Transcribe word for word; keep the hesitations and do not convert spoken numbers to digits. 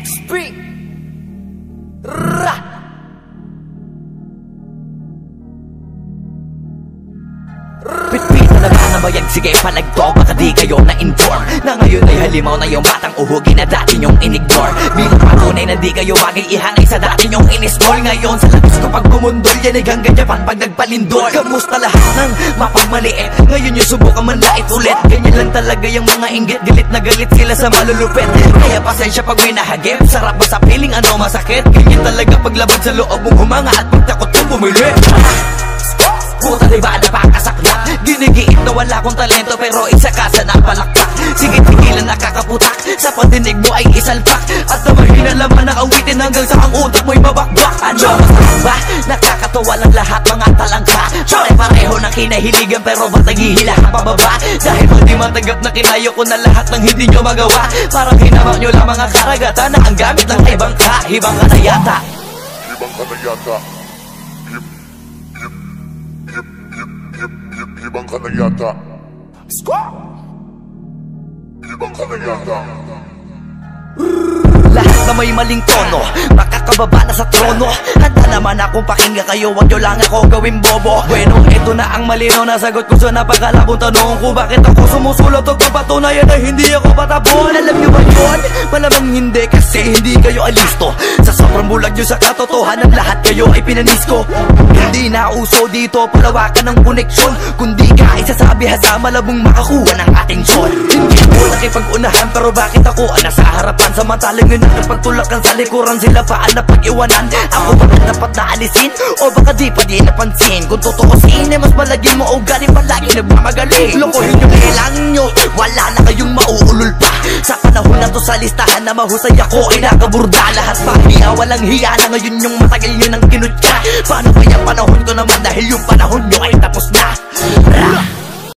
X-Spring Ra Pitpitan na ba ng bayag? Sige palagto, baka di kayo na-inform na ngayon ay halimaw na yung batang uhugin na dati nyong in-ignore. Bilang patunay na di kayo bagay ihanay sa dati nyong in-small. Ngayon sa labis ko pag bumundol, yan ay hanggang Japan pag nagpalindol. Kamusta lahat ng mapagmaliit? Ngayon yung subukan man lait ulit. Ganyan lang talaga yung mga inggit, galit na galit sila sa malulupit. Kaya pasensya pag may nahagip, sarap ba sa piling ano masakit? Ganyan talaga paglabad sa loob mong humanga at pagtakot mong bumili. Puta diba napakasaklap? Ginigiit na wala kong talento pero isa ka sa napalakpak. Sige-tigilan nakakaputak, sa pandinig mo ay isalpak. At na mahina laman na awitin hanggang sa ang utak mo'y mabakbak. Ano ba? Nakakatawa lang lahat mga talangka. Pare-pareho ng kinahiligan pero ba't naghihila ka pababa? Dahil pag di matanggap na kinayo ko na lahat ng hindi nyo magawa. Parang hinamak nyo lang mga karagatan na ang gamit ng ibang ka. Hibang ka na yata. Hibang ka na yata. Ibang ka na yata. Ibang ka na yata. Lahat na may maling tono, makakababa na sa trono. Handa naman akong pakinggan kayo, wag nyo lang ako gawin bobo. Bueno, ito na ang malino na sagot ko sa napakalabong tanong ko. Bakit ako sumusulot at papatunayan na hindi ako patabon? Alam nyo ba yun? Malamang hindi kasi hindi kayo alisto. Sa sobrang bulag nyo sa katotohanan, lahat kayo ay pinanisko. Hindi na uso dito palawakan ng koneksyon, kundi ka isasabi sa malabong makakuha ng atensyon. Hindi ko nakipag-unahan pero bakit ako ang nasa harapan? Samantalang yun nakipagtulakan sa likuran, sila paan na pag-iwanan. Ako ba na dapat na alisin? O baka di pa di napansin? Kung tutuusin ay mas malagin mo o galing palagi nagmamagaling. Lokohin yung kailangan nyo, wala na kayong mauulol pa. Sa panahon na to sa listahan na mahusay ako ay nakaburda. Lahat pa hiya, walang hiya na ngayon yung matagal nyo ng kinutya. Paano ba yung panahon ko naman dahil yung panahon nyo ay tapos na?